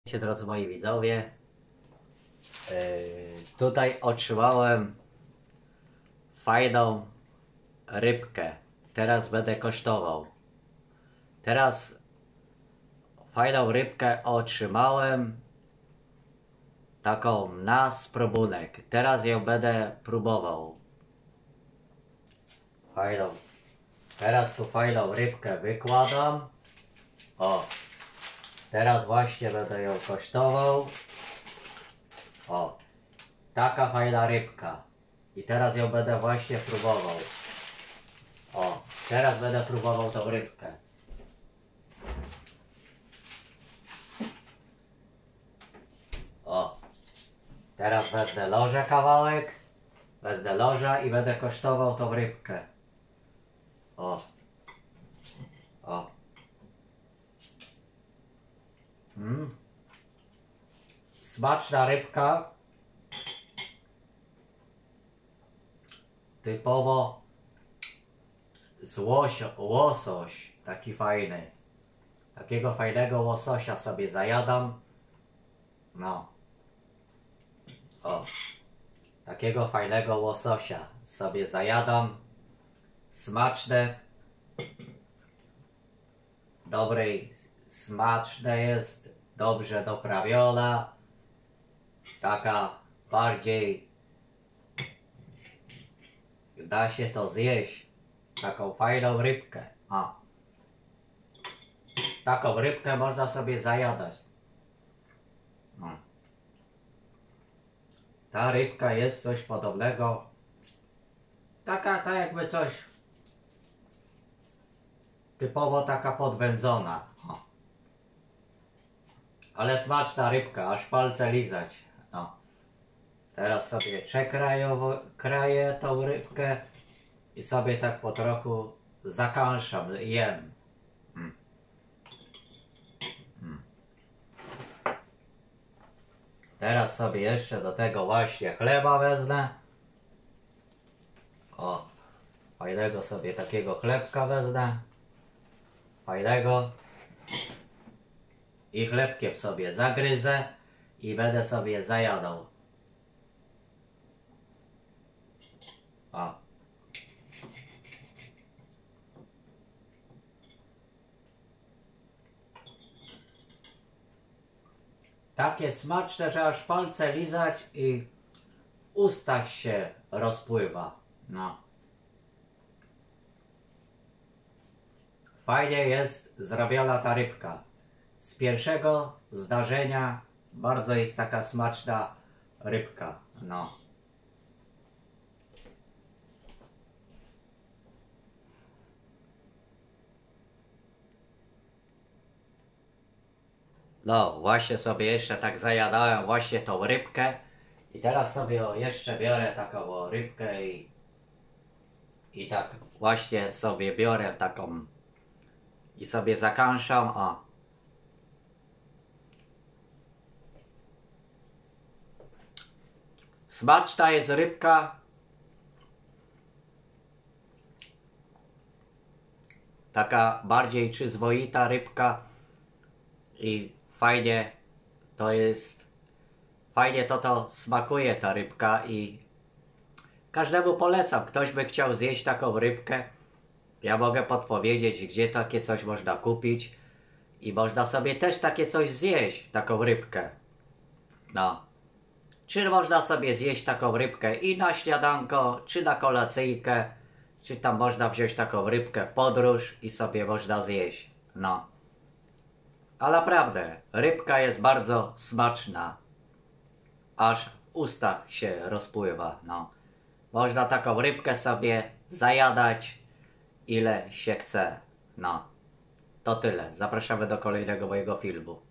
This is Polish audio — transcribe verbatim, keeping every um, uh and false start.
Witajcie, drodzy moi widzowie. Yy, tutaj otrzymałem fajną rybkę. Teraz będę kosztował. Teraz fajną rybkę otrzymałem. Taką na spróbunek. Teraz ją będę próbował. Fajną. Teraz tu fajną rybkę wykładam. O. Teraz właśnie będę ją kosztował. O, taka fajna rybka. I teraz ją będę właśnie próbował. O, teraz będę próbował tą rybkę. O, teraz wezmę lożę kawałek. Wezmę loża i będę kosztował tą rybkę. O, o. Mm. Smaczna rybka. Typowo z łosio, łosoś. Taki fajny. Takiego fajnego łososia sobie zajadam. No. O. Takiego fajnego łososia sobie zajadam. Smaczne. Dobrej, smaczne jest. Dobrze doprawiona. Taka bardziej da się to zjeść. Taką fajną rybkę. A. Taką rybkę można sobie zajadać. No. Ta rybka jest coś podobnego. Taka, tak jakby coś typowo taka podwędzona. O. Ale smaczna rybka, aż palce lizać. No. Teraz sobie przekraję kraję tą rybkę i sobie tak po trochu zakąszam, jem. Mm. Mm. Teraz sobie jeszcze do tego właśnie chleba wezmę. O, fajnego sobie takiego chlebka wezmę. Fajnego. I chlebkiem sobie zagryzę i będę sobie zajadał. O. Takie smaczne, że aż palce lizać i w ustach się rozpływa. No. Fajnie jest zrobiona ta rybka. Z pierwszego zdarzenia bardzo jest taka smaczna rybka. No. No, właśnie sobie jeszcze tak zajadałem właśnie tą rybkę. I teraz sobie o, jeszcze biorę taką o, rybkę i i tak właśnie sobie biorę taką i sobie zakąszam. O. Smaczna jest rybka. Taka bardziej przyzwoita rybka. I fajnie to jest. Fajnie to to smakuje ta rybka i każdemu polecam. Ktoś by chciał zjeść taką rybkę. Ja mogę podpowiedzieć, gdzie takie coś można kupić. I można sobie też takie coś zjeść. Taką rybkę. No. Czy można sobie zjeść taką rybkę i na śniadanko, czy na kolacyjkę, czy tam można wziąć taką rybkę w podróż i sobie można zjeść. No. A naprawdę, rybka jest bardzo smaczna. Aż w ustach się rozpływa. No. Można taką rybkę sobie zajadać ile się chce. No. To tyle. Zapraszamy do kolejnego mojego filmu.